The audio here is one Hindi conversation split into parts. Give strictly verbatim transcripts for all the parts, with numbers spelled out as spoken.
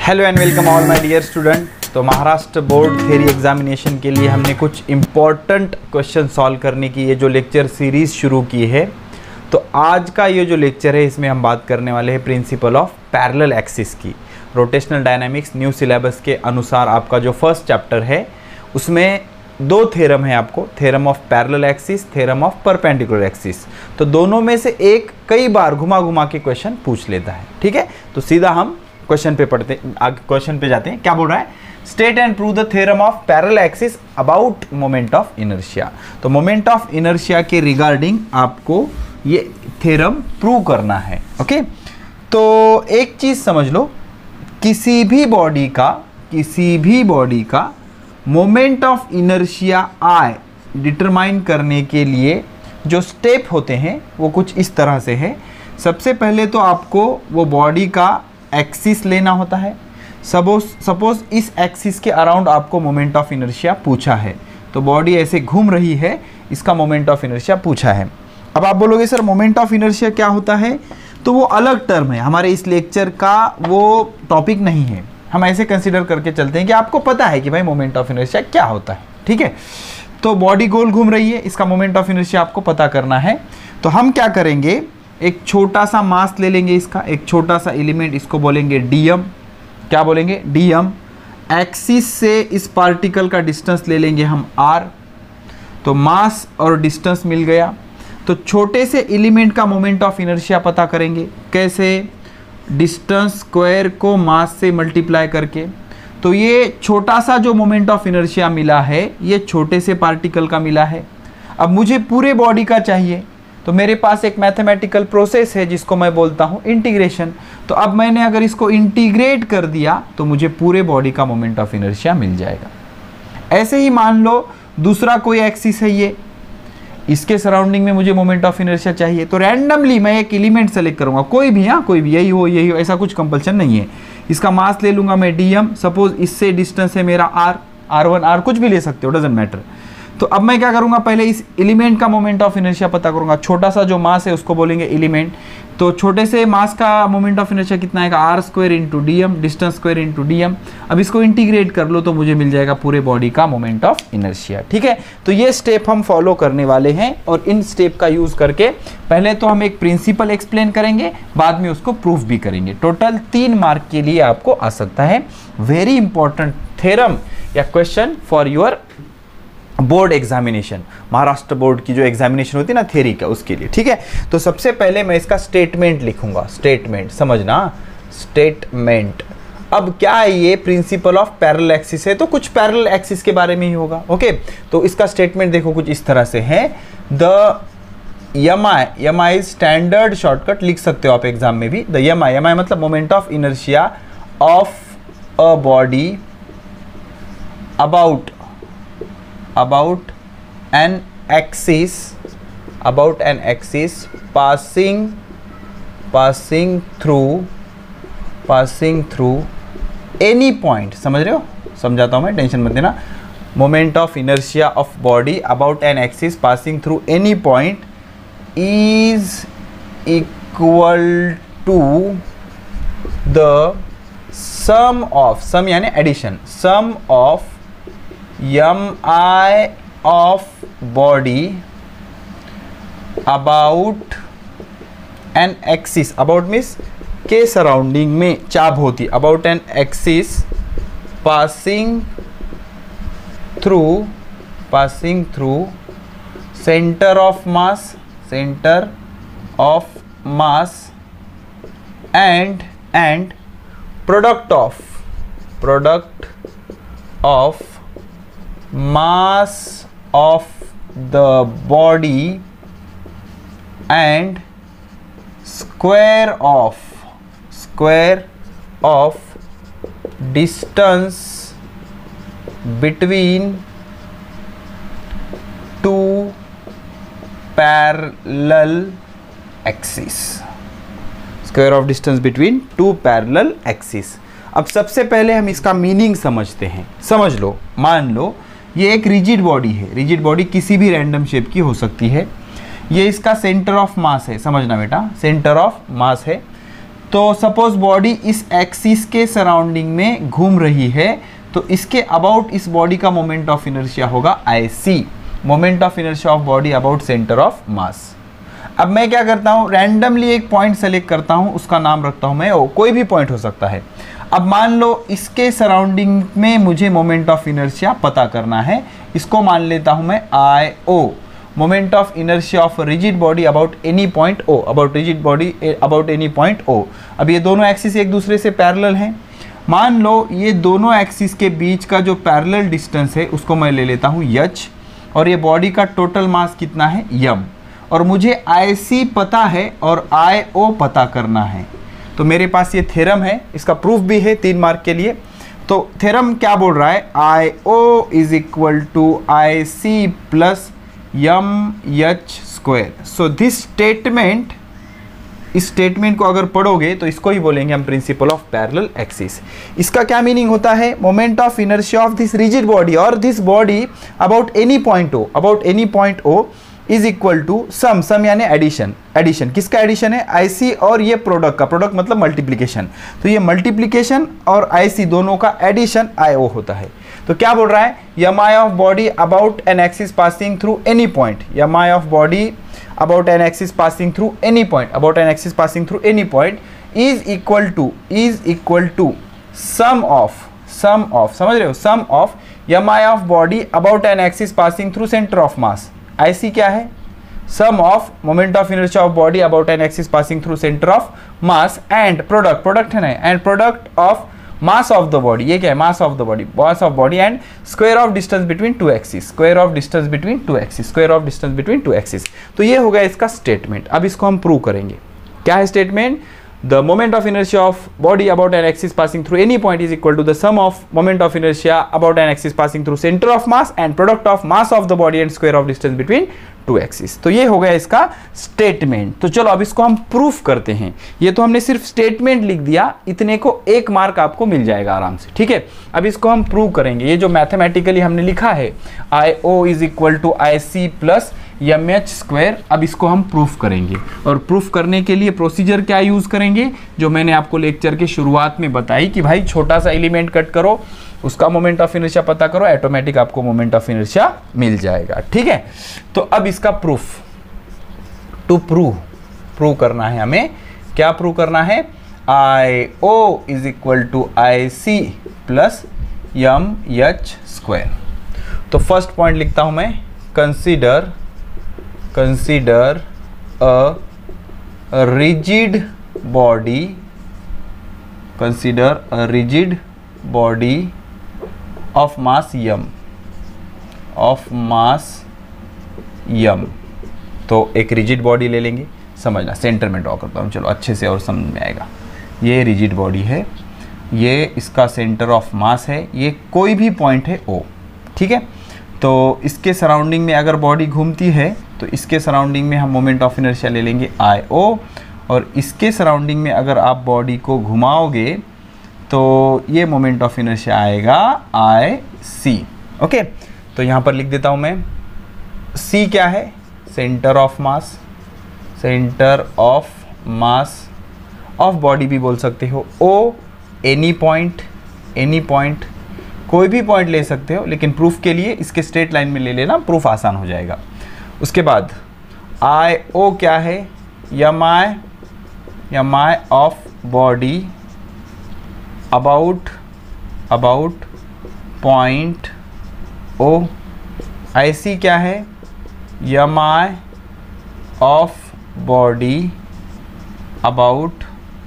Hello and welcome all my dear student. तो महाराष्ट्र बोर्ड थ्योरी एग्जामिनेशन के लिए हमने कुछ इम्पॉर्टेंट क्वेश्चन सॉल्व करने की ये जो लेक्चर सीरीज़ शुरू की है। तो आज का ये जो लेक्चर है इसमें हम बात करने वाले हैं प्रिंसिपल ऑफ पैरेलल एक्सिस की। रोटेशनल डायनामिक्स न्यू सिलेबस के अनुसार आपका जो फर्स्ट चैप्टर है उसमें दो थ्योरम है आपको, theorem of parallel axis, theorem of perpendicular axis. तो दोनों में से एक कई बार घुमा घुमा के क्वेश्चन पूछ लेता है। ठीक है, तो सीधा हम क्वेश्चन पे पढ़ते आगे क्वेश्चन पे जाते हैं। क्या बोल रहा है? State and prove the theorem of parallel axis about moment of inertia. तो मोमेंट ऑफ इनर्शिया के रिगार्डिंग आपको ये थ्योरम प्रूव करना है। ओके, तो एक चीज समझ लो, किसी भी बॉडी का किसी भी बॉडी का moment of inertia I determine करने के लिए जो स्टेप होते हैं वो कुछ इस तरह से है। सबसे पहले तो आपको वो बॉडी का एक्सिस लेना होता है। सपोज सपोज इस एक्सिस के अराउंड आपको मोमेंट ऑफ इनर्शिया पूछा है, तो बॉडी ऐसे घूम रही है, इसका मोमेंट ऑफ इनर्शिया पूछा है। अब आप बोलोगे सर मोमेंट ऑफ इनर्शिया क्या होता है? तो वो अलग टर्म है, हमारे इस लेक्चर का वो टॉपिक नहीं है। हम ऐसे कंसिडर करके चलते हैं कि आपको पता है कि भाई मोमेंट ऑफ इनर्शिया क्या होता है। ठीक है, तो बॉडी गोल घूम रही है, इसका मोमेंट ऑफ इनर्शिया आपको पता करना है। तो हम क्या करेंगे, एक छोटा सा मास ले लेंगे, इसका एक छोटा सा एलिमेंट, इसको बोलेंगे डीएम। क्या बोलेंगे? डीएम। एक्सिस से इस पार्टिकल का डिस्टेंस ले लेंगे हम आर। तो मास और डिस्टेंस मिल गया। तो छोटे से एलिमेंट का मोमेंट ऑफ इनर्शिया पता करेंगे। कैसे? डिस्टेंस स्क्वायर को मास से मल्टीप्लाई करके। तो ये छोटा सा जो मोमेंट ऑफ इनर्शिया मिला है ये छोटे से पार्टिकल का मिला है। अब मुझे पूरे बॉडी का चाहिए, तो मेरे पास एक मैथमेटिकल प्रोसेस है जिसको मैं बोलता हूँ इंटीग्रेशन। तो अब मैंने अगर इसको इंटीग्रेट कर दिया तो मुझे पूरे बॉडी का मोमेंट ऑफ इनर्शिया मिल जाएगा। ऐसे ही मान लो दूसरा कोई एक्सिस है, ये इसके सराउंडिंग में मुझे मोमेंट ऑफ इनर्शिया चाहिए, तो रैंडमली मैं एक एलिमेंट सेलेक्ट करूंगा, कोई भी, हाँ कोई भी, यही हो यही हो, ऐसा कुछ कंपल्सन नहीं है। इसका मास ले लूंगा मैं डीएम। सपोज इससे डिस्टेंस है मेरा आर, आर वन, आर कुछ भी ले सकते हो, डजेंट मैटर। तो अब मैं क्या करूंगा, पहले इस एलिमेंट का मोमेंट ऑफ इनर्शिया पता करूंगा। छोटा सा जो मास है उसको बोलेंगे एलिमेंट। तो छोटे से मास का मोमेंट ऑफ इनर्शिया कितना आएगा? R square into D M, distance square into D M. अब इसको इंटीग्रेट कर लो तो मुझे मिल जाएगा पूरे बॉडी का मोमेंट ऑफ इनर्शिया। ठीक है, तो ये स्टेप हम फॉलो करने वाले हैं और इन स्टेप का यूज करके पहले तो हम एक प्रिंसिपल एक्सप्लेन करेंगे, बाद में उसको प्रूफ भी करेंगे। टोटल तीन मार्क के लिए आपको आ सकता है। वेरी इंपॉर्टेंट थ्योरम या question for your board examination, Maharashtra board की जो एग्जामिनेशन होती है ना थ्योरी का, उसके लिए। ठीक है, तो सबसे पहले मैं इसका स्टेटमेंट लिखूंगा। स्टेटमेंट समझना, स्टेटमेंट। अब क्या है ये? प्रिंसिपल ऑफ पैरेलल एक्सिस है, तो कुछ पैरेलल एक्सिस के बारे में ही होगा। ओके, तो इसका स्टेटमेंट देखो कुछ इस तरह से है। The M I, M I standard shortcut लिख सकते हो आप एग्जाम में भी। The M I, M I मतलब moment of inertia of a body about about an axis about an axis passing passing through passing through any point। समझ रहे हो? समझाता हूँ मैं, टेंशन मत लेना। Moment of inertia of body about an axis passing through any point is equal to the sum of, sum यानी addition, sum of M I of body about an axis. About means के सराउंडिंग में चाप होती, about an axis passing through passing through centre of mass, centre of mass and and product of product of mass of the body and square of square of distance between two parallel axes, square of distance between two parallel axes। अब सबसे पहले हम इसका मीनिंग समझते हैं। समझ लो, मान लो ये एक रिजिड बॉडी है। रिजिड बॉडी किसी भी रैंडम शेप की हो सकती है। ये इसका सेंटर ऑफ मास है, समझना बेटा, सेंटर ऑफ मास है। तो सपोज बॉडी इस एक्सिस के सराउंडिंग में घूम रही है, तो इसके अबाउट इस बॉडी का मोमेंट ऑफ इनर्शिया होगा I C, moment of inertia of body about centre of mass. अब मैं क्या करता हूँ, रैंडमली एक पॉइंट सेलेक्ट करता हूँ, उसका नाम रखता हूँ मैं ओ, कोई भी पॉइंट हो सकता है। अब मान लो इसके सराउंडिंग में मुझे मोमेंट ऑफ इनर्शिया पता करना है, इसको मान लेता हूँ मैं I O, moment of inertia of rigid body about any point O, about rigid body about any point O. अब ये दोनों एक्सिस एक दूसरे से पैरेलल हैं। मान लो ये दोनों एक्सिस के बीच का जो पैरेलल डिस्टेंस है उसको मैं ले लेता हूँ एच, और ये बॉडी का टोटल मास कितना है यम, और मुझे आई सी पता है और आई ओ पता करना है। तो मेरे पास ये थ्योरम है, इसका प्रूफ भी है तीन मार्क के लिए। तो थ्योरम क्या बोल रहा है, I O is equal to I C plus M H square. So this statement, इस स्टेटमेंट को अगर पढ़ोगे तो इसको ही बोलेंगे हम प्रिंसिपल ऑफ पैरेलल एक्सिस। इसका क्या मीनिंग होता है, moment of inertia of this rigid body और this body about any point O, about any point O is equal to sum, sum यानी एडिशन, एडिशन किसका एडिशन है, आईसी और ये प्रोडक्ट का, प्रोडक्ट मतलब मल्टीप्लिकेशन, तो ये मल्टीप्लिकेशन और आईसी दोनों का एडिशन आईओ होता है। तो क्या बोल रहा है, M I of body about an axis passing through any point, M I of body about an axis passing through any point, about an axis passing through any point is equal to, is equal to sum of, sum of, समझ रहे हो, sum of M I of body about an axis passing through centre of mass. I C क्या है, sum of moment of inertia of body about an axis passing through centre of mass and product, product है ना, and product of mass of the body, ये क्या है, mass of the body, mass of body and square of distance between two axis, square of distance between two axis, square of distance between two axis. तो ये हो गया इसका स्टेटमेंट। अब इसको हम प्रूव करेंगे। क्या है statement, the moment of inertia of body about an axis passing through any point is equal to the sum of moment of inertia about an axis passing through center of mass and product of mass of the body and square of distance between two axis. तो ये हो गया इसका स्टेटमेंट। तो चलो अब इसको हम प्रूफ करते हैं। ये तो हमने सिर्फ स्टेटमेंट लिख दिया, इतने को एक मार्क आपको मिल जाएगा आराम से, ठीक है। अब इसको हम प्रूव करेंगे। ये जो मैथमेटिकली हमने लिखा है I O is equal to I C plus M H square, अब इसको हम प्रूफ करेंगे। और प्रूफ करने के लिए प्रोसीजर क्या यूज़ करेंगे, जो मैंने आपको लेक्चर के शुरुआत में बताई कि भाई छोटा सा एलिमेंट कट करो, उसका मोमेंट ऑफ इनर्शिया पता करो, ऑटोमेटिक आपको मोमेंट ऑफ इनर्शिया मिल जाएगा, ठीक है। तो अब इसका प्रूफ, टू प्रूव, प्रूव करना है हमें। क्या प्रूव करना है, I O is equal to I C plus M H square. तो फर्स्ट पॉइंट लिखता हूं मैं, consider consider a, a rigid body, consider a rigid body of mass m, of mass m। तो एक रिजिड बॉडी ले लेंगे, समझना, सेंटर में ड्रॉ करता हूँ, चलो अच्छे से और समझ में आएगा। ये रिजिड बॉडी है, ये इसका सेंटर ऑफ मास है, ये कोई भी पॉइंट है ओ, ठीक है। तो इसके सराउंडिंग में अगर बॉडी घूमती है तो इसके सराउंडिंग में हम मोमेंट ऑफ इनर्शिया ले लेंगे आई ओ, और इसके सराउंडिंग में अगर आप बॉडी को घुमाओगे तो ये मोमेंट ऑफ इनर्शिया आएगा आई सी, ओके। तो यहाँ पर लिख देता हूँ मैं, सी क्या है, centre of mass, centre of mass of body भी बोल सकते हो, O any point, any point, कोई भी पॉइंट ले सकते हो, लेकिन प्रूफ के लिए इसके स्ट्रेट लाइन में ले लेना, प्रूफ आसान हो जाएगा। उसके बाद आई ओ क्या है, M I, M I of body about, about point O. I C क्या है, M I of body about,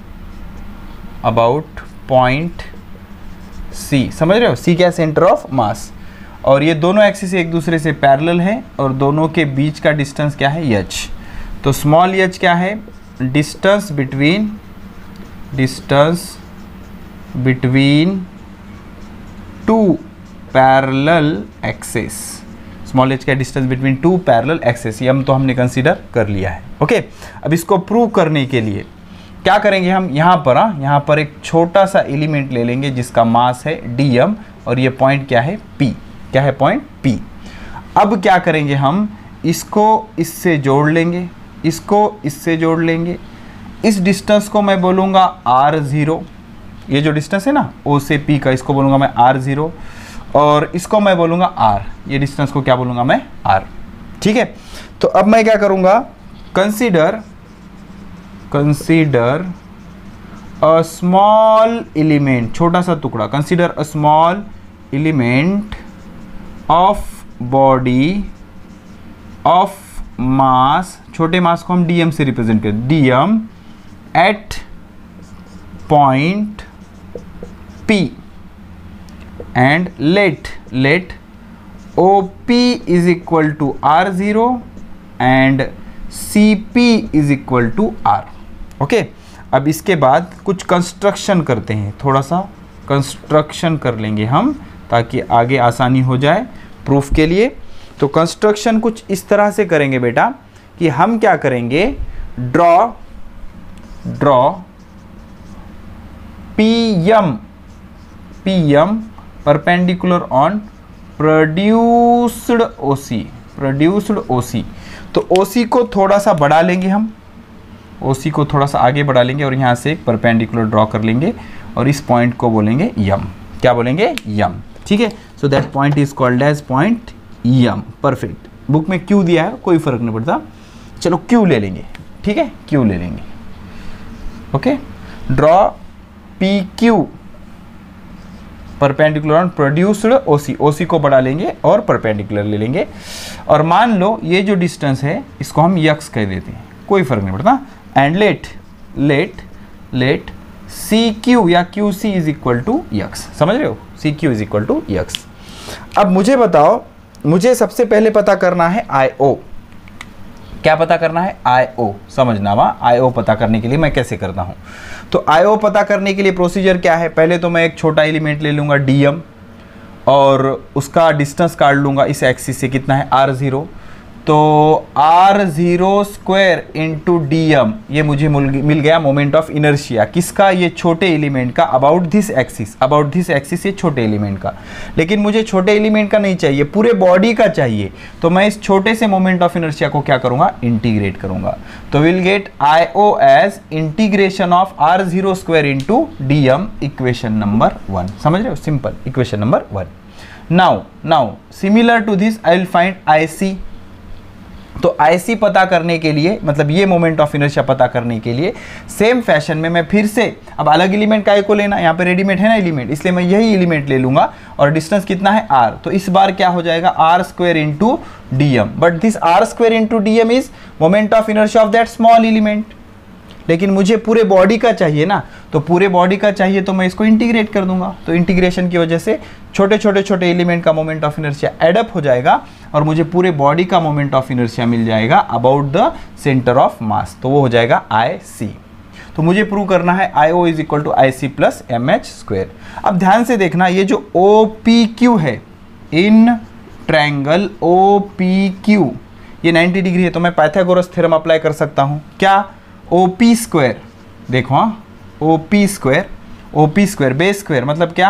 about point C, समझ रहे हो, सी क्या, सेंटर ऑफ मास। और ये दोनों एक्सिस एक दूसरे से पैरेलल हैं और दोनों के बीच का डिस्टेंस क्या है, एच। तो स्मॉल एच क्या है, distance between, distance between two parallel axis, small H का distance between two parallel axis, ये हम तो हमने कंसीडर कर लिया है, ओके। अब इसको प्रूव करने के लिए क्या करेंगे हम, यहाँ पर हाँ यहाँ पर एक छोटा सा एलिमेंट ले लेंगे जिसका मास है डी एम, और ये पॉइंट क्या है, पी, क्या है, पॉइंट पी। अब क्या करेंगे हम, इसको इससे जोड़ लेंगे, इसको इससे जोड़ लेंगे, इस डिस्टेंस को मैं बोलूँगा आर ज़ीरो, ये जो डिस्टेंस है ना ओ से पी का, इसको बोलूँगा मैं आर ज़ीरो, और इसको मैं बोलूँगा आर, ये डिस्टेंस को क्या बोलूँगा मैं आर। ठीक है, तो अब मैं क्या करूँगा, consider consider a small element, छोटा सा टुकड़ा, consider a small element of body of mass, छोटे मास को हम डीएम से रिप्रेजेंट करें, D M at point P and let let O P is equal to R zero and C P is equal to R. Okay, अब इसके बाद कुछ कंस्ट्रक्शन करते हैं, थोड़ा सा कंस्ट्रक्शन कर लेंगे हम ताकि आगे आसानी हो जाए प्रूफ के लिए। तो कंस्ट्रक्शन कुछ इस तरह से करेंगे बेटा कि हम क्या करेंगे, draw draw P M P M perpendicular on produced O C produced O C. तो ओसी को थोड़ा सा बढ़ा लेंगे हम, ओसी को थोड़ा सा आगे बढ़ा लेंगे और यहाँ से एक परपेंडिकुलर ड्रॉ कर लेंगे और इस पॉइंट को बोलेंगे यम, क्या बोलेंगे यम। ठीक है, so that point is called as point M. Perfect, book में क्यू दिया है, कोई फर्क नहीं पड़ता, चलो क्यू ले लेंगे। ठीक है, क्यू ले लेंगे। Okay, draw P Q perpendicular on produced O C, O C को बढ़ा लेंगे और परपेंडिकुलर ले लेंगे। और मान लो ये जो डिस्टेंस है इसको हम यक्स कह देते हैं, कोई फर्क नहीं पड़ता। And let let let C Q या Q C is equal to X, समझ रहे हो, C Q is equal to X. अब मुझे बताओ, मुझे सबसे पहले पता करना है आई ओ। क्या पता करना है, आई ओ, समझना वा, आई ओ पता करने के लिए मैं कैसे करता हूँ। तो आई ओ पता करने के लिए प्रोसीजर क्या है, पहले तो मैं एक छोटा एलिमेंट ले लूँगा डीएम और उसका डिस्टेंस काट लूँगा इस एक्सिस से, कितना है आर ज़ीरो। तो R zero square into D M, ये मुझे मिल गया मोमेंट ऑफ इनर्शिया, किसका, ये छोटे एलिमेंट का, about this axis, about this axis ये छोटे एलिमेंट का। लेकिन मुझे छोटे एलिमेंट का नहीं चाहिए, पूरे बॉडी का चाहिए। तो मैं इस छोटे से मोमेंट ऑफ इनर्शिया को क्या करूंगा, इंटीग्रेट करूंगा। तो will get I O as integration of R zero square into D M, equation number one. समझ रहे हो, simple equation number one. Now now similar to this I will find I C. तो आई सी पता करने के लिए, मतलब ये मोमेंट ऑफ इनर्शिया पता करने के लिए सेम फैशन में मैं फिर से, अब अलग एलिमेंट का को लेना, यहाँ पे रेडीमेड है ना एलिमेंट, इसलिए मैं यही एलिमेंट ले लूंगा और डिस्टेंस कितना है आर। तो इस बार क्या हो जाएगा, R square into D M, but this R square into D M is moment of inertia of that small element. लेकिन मुझे पूरे बॉडी का चाहिए ना, तो पूरे बॉडी का चाहिए तो मैं इसको इंटीग्रेट कर दूंगा। तो इंटीग्रेशन की वजह से छोटे छोटे छोटे एलिमेंट का मोमेंट ऑफ इनर्शिया एडअप हो जाएगा और मुझे पूरे बॉडी का मोमेंट ऑफ इनर्शिया मिल जाएगा about the centre of mass, तो वो हो जाएगा आई सी। तो मुझे प्रूव करना है I O is equal to I C plus M H square. अब ध्यान से देखना, ये जो ओ पी क्यू है in triangle O P Q, ये नाइन्टी डिग्री है, तो मैं पाइथागोरस थ्योरम अप्लाई कर सकता हूँ। क्या, ओ पी स्क्वायर, देखो हाँ, O P square, O P square base square मतलब क्या,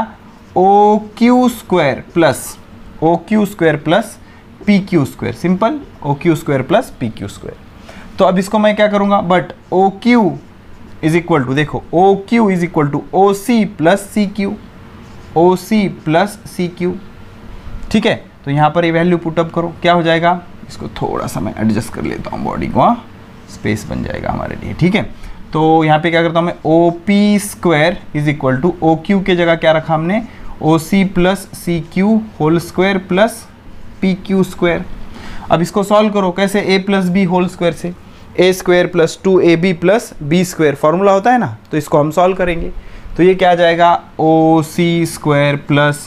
O Q square plus O Q square plus P Q square, simple, O Q square plus P Q square. तो अब इसको मैं क्या करूँगा, but O Q is equal to, देखो O Q is equal to O C plus C Q, O C plus C Q. ठीक है, तो यहाँ पर ये वैल्यू पुटअप करो, क्या हो जाएगा, इसको थोड़ा सा मैं एडजस्ट कर लेता हूँ बॉडी को, स्पेस बन जाएगा हमारे लिए। ठीक है, तो यहाँ पे क्या करता हूँ मैं, O P square is equal to O Q के जगह क्या रखा हमने, O C plus C Q whole square plus P Q square. अब इसको सॉल्व करो, कैसे, A plus B whole square से, A square plus two A B plus B square formula होता है ना, तो इसको हम सॉल्व करेंगे। तो ये क्या आ जाएगा, O C square plus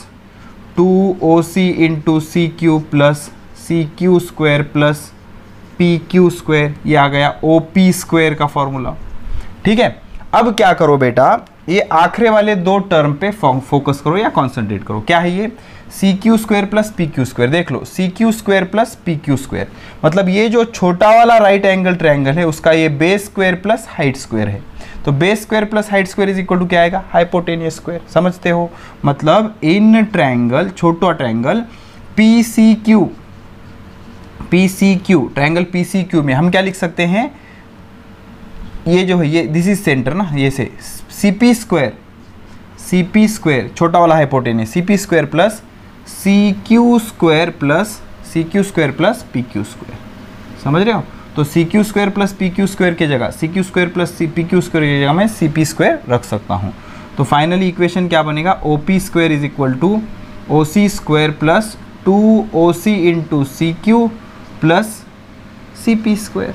two O C into C Q plus C Q square plus P Q square, ये आ गया ओ पी स्क्वायर का फॉर्मूला। ठीक है, अब क्या करो बेटा, ये आखिरी वाले दो टर्म पे फोकस करो या कॉन्सेंट्रेट करो। क्या है ये, C Q square plus P Q square. देख लो, C Q square plus P Q square मतलब ये जो छोटा वाला राइट एंगल ट्रायंगल है उसका ये base square plus height square है। तो base square plus height square is equal to क्या आएगा, हाइपोटेनियस स्क्वायर। समझते हो, मतलब इन ट्रायंगल, छोटा triangle P C Q, P C Q, triangle P C Q में हम क्या लिख सकते हैं, ये जो है ये दिस इज सेंटर ना, ये से C P square C P square छोटा वाला hypotenuse C P square plus C Q square plus C Q square plus P Q square, समझ रहे हो? तो C Q square plus P Q square की जगह C Q square plus C P Q square की जगह मैं सी पी स्क्वायर रख सकता हूँ। तो फाइनली इक्वेशन क्या बनेगा, O P square is equal to O C square plus two O C into C Q plus C P square.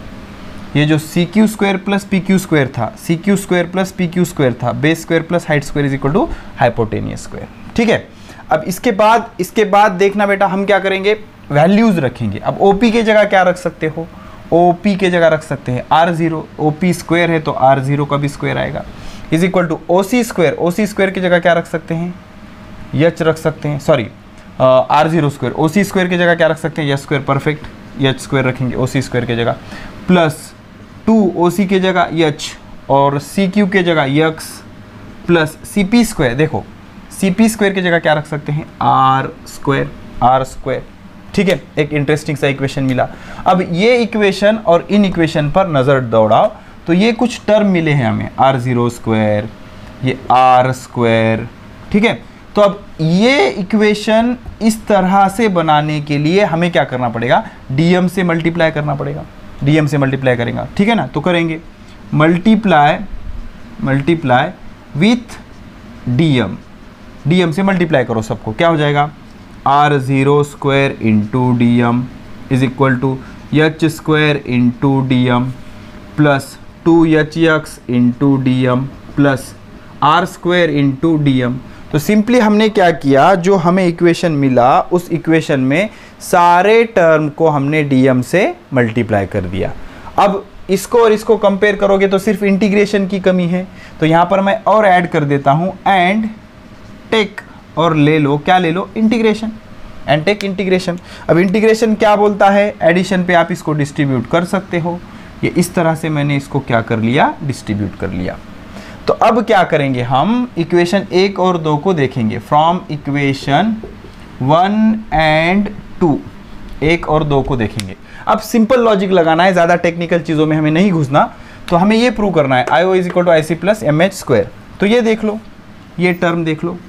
ये जो C Q square plus P Q square था, C Q square plus P Q square था, base square plus height square is equal to hypotenuse square. ठीक है, अब इसके बाद इसके बाद देखना बेटा हम क्या करेंगे, वैल्यूज रखेंगे। अब ओपी के जगह क्या रख सकते हो, ओपी के जगह रख सकते हैं आर जीरो, ओपी स्क्वायर है तो आर जीरो का भी स्क्वायर आएगा, is equal to O C square, O C square की जगह क्या रख सकते हैं, एच रख सकते हैं, sorry R zero square, O C square की जगह क्या रख सकते हैं, H square, perfect, H square रखेंगे ओ सी स्क्वायर की जगह, प्लस टू ओ सी के जगह एच और सी क्यू के जगह X plus C P square, देखो सी पी स्क्वायर की जगह क्या रख सकते हैं, आर स्क्वायर, आर स्क्वायर। ठीक है, एक इंटरेस्टिंग सा इक्वेशन मिला। अब ये इक्वेशन और इन इक्वेशन पर नज़र दौड़ाओ तो ये कुछ टर्म मिले हैं हमें, आर जीरो स्क्वायर, ये आर स्क्वायर। ठीक है, तो अब ये इक्वेशन इस तरह से बनाने के लिए हमें क्या करना पड़ेगा, डीएम से मल्टीप्लाई करना पड़ेगा, डीएम से मल्टीप्लाई करेंगे, ठीक है ना? तो करेंगे multiply multiply with DM, DM से मल्टीप्लाई करो सबको, क्या हो जाएगा, R zero square into D M is equal to H square into D M plus two H X into D M plus R square into D M. तो सिंपली हमने क्या किया, जो हमें इक्वेशन मिला उस इक्वेशन में सारे टर्म को हमने डी एम से मल्टीप्लाई कर दिया। अब इसको और इसको कंपेयर करोगे तो सिर्फ इंटीग्रेशन की कमी है, तो यहाँ पर मैं और ऐड कर देता हूँ एंड टेक, और ले लो, क्या ले लो, इंटीग्रेशन, एंड टेक इंटीग्रेशन। अब इंटीग्रेशन क्या बोलता है, एडिशन पे आप इसको डिस्ट्रीब्यूट कर सकते हो, ये इस तरह से मैंने इसको क्या कर लिया, डिस्ट्रीब्यूट कर लिया। तो अब क्या करेंगे, हम इक्वेशन एक और दो को देखेंगे, from equation one and two, एक और दो को देखेंगे। अब सिंपल लॉजिक लगाना है, ज़्यादा टेक्निकल चीज़ों में हमें नहीं घुसना। तो हमें ये प्रूव करना है I O is equal to I C plus M H square. तो ये देख लो, ये टर्म देख लो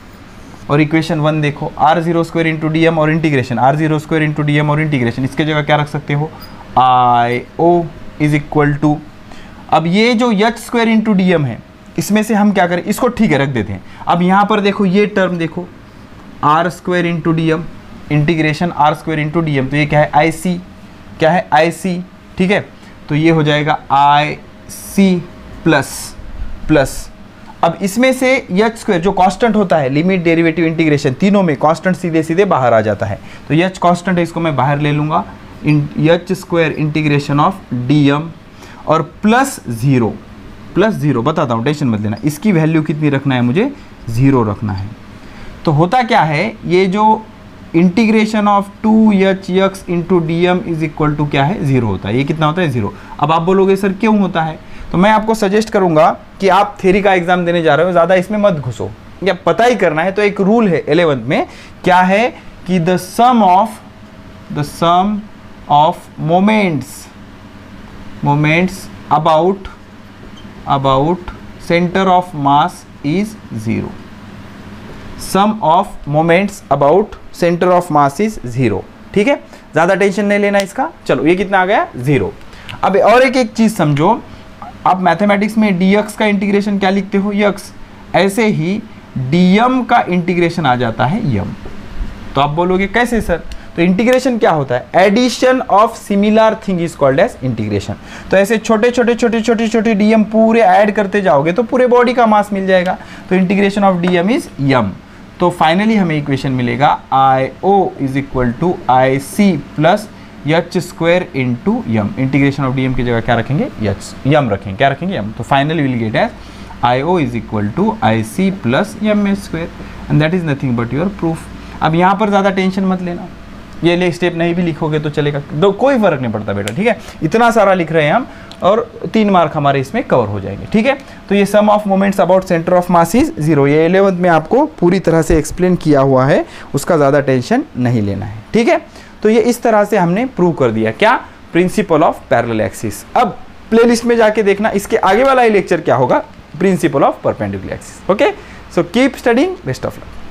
और इक्वेशन वन देखो, R zero square into D M और integration, R zero square into D M और इंटीग्रेशन, इसके जगह क्या रख सकते हो, I O is equal to, अब ये जो H square into D M है इसमें से हम क्या करें, इसको ठीक है रख देते हैं। अब यहाँ पर देखो ये टर्म देखो, R square into D M integration R square into D M, तो ये क्या है, आई सी, क्या है, आई सी। ठीक है, तो ये हो जाएगा आई सी प्लस प्लस, अब इसमें से एच स्क्वायर जो कांस्टेंट होता है, लिमिट, डेरिवेटिव, इंटीग्रेशन, तीनों में कांस्टेंट सीधे सीधे बाहर आ जाता है, तो एच कांस्टेंट है, इसको मैं बाहर ले लूँगा, H square integration of D M और प्लस ज़ीरो, प्लस ज़ीरो बताता हूँ, टेंशन मत लेना, इसकी वैल्यू कितनी रखना है मुझे, ज़ीरो रखना है। तो होता क्या है, ये जो integration of two H X into D M is equal to क्या है, ज़ीरो होता है, ये कितना होता है, ज़ीरो। अब आप बोलोगे सर क्यों होता है, तो मैं आपको सजेस्ट करूंगा कि आप थ्योरी का एग्जाम देने जा रहे हो, ज़्यादा इसमें मत घुसो, या पता ही करना है तो एक रूल है इलेवेंथ में, क्या है कि the sum of the sum of moments moments about about centre of mass is zero, sum of moments about centre of mass is zero. ठीक है, ज़्यादा टेंशन नहीं लेना इसका। चलो ये कितना आ गया, ज़ीरो। अब और एक एक चीज़ समझो, आप मैथमेटिक्स में dx का इंटीग्रेशन क्या लिखते हो, x, ऐसे ही dm का इंटीग्रेशन आ जाता है m। तो आप बोलोगे कैसे सर, तो इंटीग्रेशन क्या होता है, addition of similar thing is called as integration. तो ऐसे छोटे छोटे छोटे छोटे छोटे dm पूरे ऐड करते जाओगे तो पूरे बॉडी का मास मिल जाएगा, तो integration of dm is m। तो फाइनली हमें इक्वेशन मिलेगा I O is equal to I C plus H square into M, integration of D M की जगह क्या रखेंगे, एच यम रखेंगे, क्या रखेंगे, यम। तो finally will get as I O is equal to I C plus M H square, and that is nothing but your proof. अब यहाँ पर ज़्यादा टेंशन मत लेना, ये ले स्टेप नहीं भी लिखोगे तो चलेगा, दो कोई फर्क नहीं पड़ता बेटा। ठीक है, इतना सारा लिख रहे हैं हम और तीन मार्क हमारे इसमें कवर हो जाएंगे। ठीक है, तो ये sum of moments about centre of mass is zero, ये इलेवंथ में आपको पूरी तरह से एक्सप्लेन किया हुआ है, उसका ज़्यादा टेंशन नहीं लेना है। ठीक है, तो ये इस तरह से हमने प्रूव कर दिया, क्या, प्रिंसिपल ऑफ पैरेलल एक्सिस। अब प्लेलिस्ट में जाके देखना, इसके आगे वाला ही लेक्चर क्या होगा, principle of perpendicular axis. Okay, so keep studying, best of luck.